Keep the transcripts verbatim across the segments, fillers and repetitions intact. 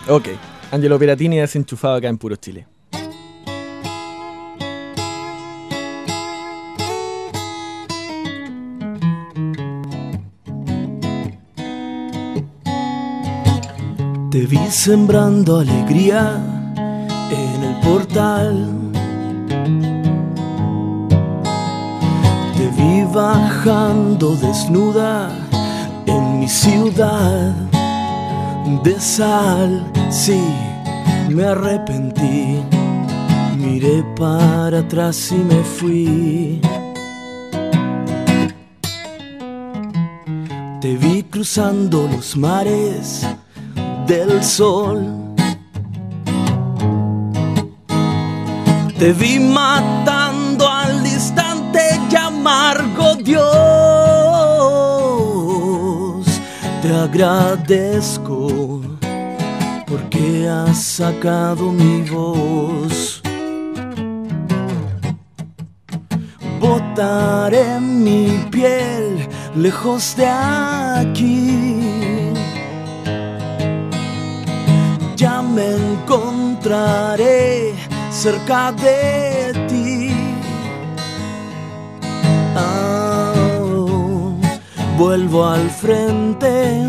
Ok, Angelo Peratini desenchufado acá en Puro Chile. Te vi sembrando alegría en el portal. Te vi bajando desnuda en mi ciudad de sal. Sí, me arrepentí. Miré para atrás y me fui. Te vi cruzando los mares del sol. Te vi matando al distante y amargo Dios. Te agradezco porque has sacado mi voz. Botaré mi piel lejos de aquí. Ya me encontraré cerca de ti. Oh, vuelvo al frente,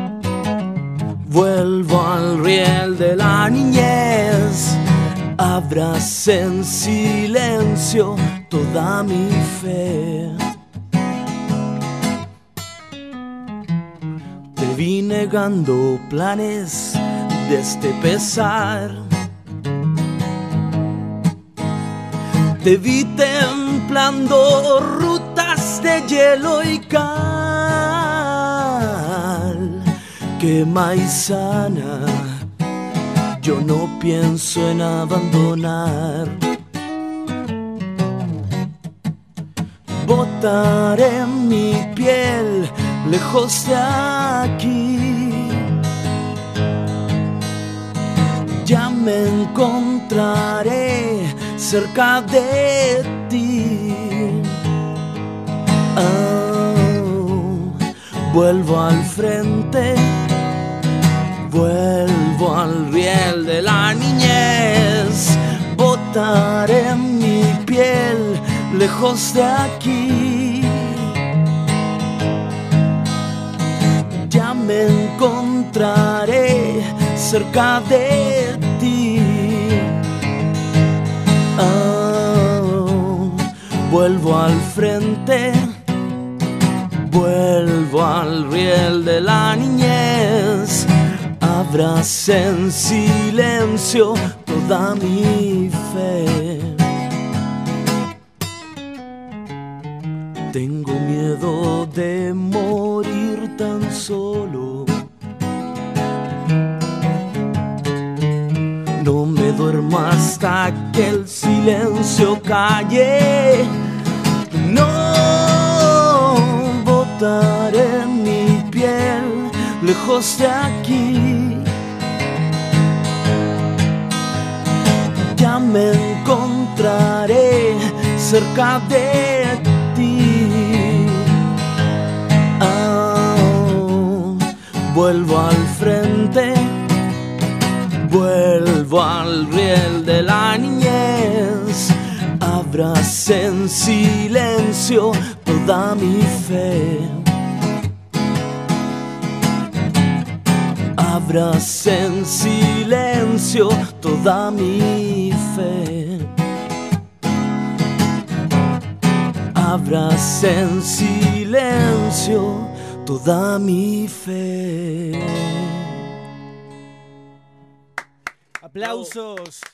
vuelvo al riel de la niñez. Abracé en silencio toda mi fe. Te vi negando planes de este pesar. Te vi templando rutas de hielo y cal. Que maizana, yo no pienso en abandonar. Botaré mi piel lejos de aquí. Ya me encontraré cerca de ti. Oh, vuelvo al frente, vuelvo al riel de la niñez. Botaré mi piel lejos de aquí. Ya me encontraré cerca de ti. Oh, vuelvo al frente, vuelvo al riel de la niñez. Abracé en silencio toda mi fe. Tengo miedo de morir tan solo. No me duermo hasta que el silencio calle. No botaré mi piel lejos de aquí. Ya me encontraré cerca de ti. Oh, vuelvo al frente, vuelvo al riel de la niñez. Abracé en silencio toda mi fe. Abracé en silencio toda mi fe. Abracé en silencio toda mi fe. Aplausos.